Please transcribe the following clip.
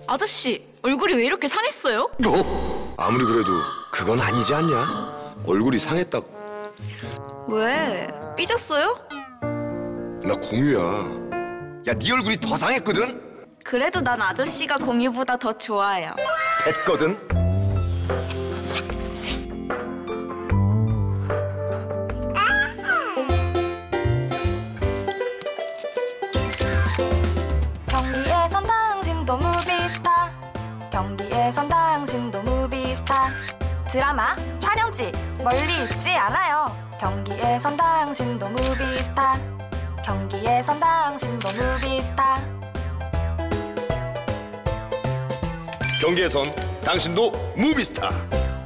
아저씨, 얼굴이 왜 이렇게 상했어요? 아무리 그래도 그건 아니지 않냐? 얼굴이 상했다고. 왜? 삐졌어요? 나 공유야. 야, 네 얼굴이 더 상했거든? 그래도 난 아저씨가 공유보다 더 좋아요. 됐거든? 경기에선 당신도 무비스타. 경기에선 당신도 무비스타. 드라마, 촬영지 멀리 있지 않아요. 경기에선 당신도 무비스타. 경기에선 당신도 무비스타. 경기에선 당신도 무비스타.